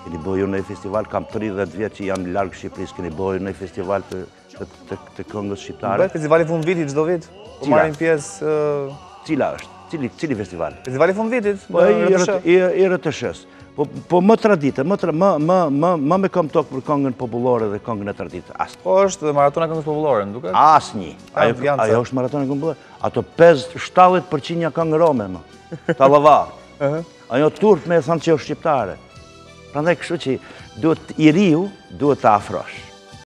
Keni bëju në festival, kam 30 vjetë që jam largë Shqipërisë, keni bëju në festival të këngës shqiptare. Bëhet festivali fund vitit çdo vit? Po marrin pjesë... Cila është? Cili festival? Festivali fund vitit? Po i RTS-s. Po më traditë, më me kam tokë për këngën popullore dhe këngën e traditë. Po është maratona këngës popullore, më duket? Asnjë. Ajo është maratona këngës popullore. Ato 70% këngë rome, më. Tallavar. Ajo turp me thënë që është shqiptare. Prandaj kështu që i riu duhet të afrosh.